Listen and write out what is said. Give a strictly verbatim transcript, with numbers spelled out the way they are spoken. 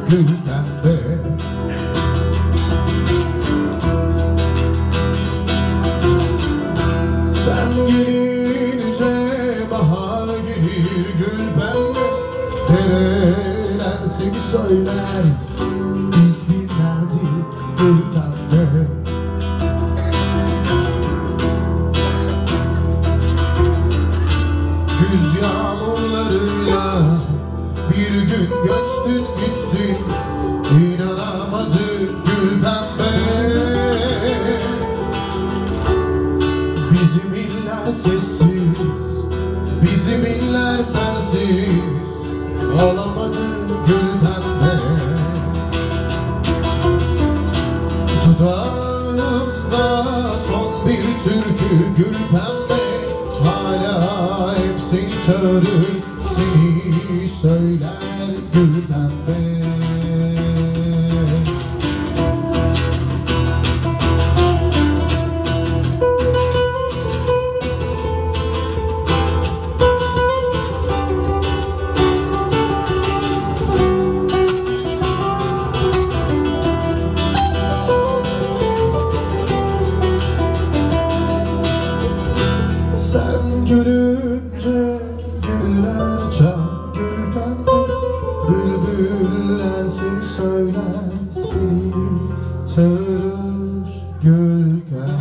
gül pembe. Sen gelince bahar gelir gül pembe. Dereler seni söyler, biz dinlerdik gül pembe. Güz yağmurlarıyla bir gün göçtün gittin, İnanamadık gül pembe. Bizim iller sessiz, bizim iller sensiz, olamadık gül pembe. Dudağımda son bir türkü gül pembe, hala hep seni çağırır, seni söyler gül pembe. Sen gülünce güller açar gül pembe. Bülbüller seni söyler, seni çağırır gül pembe.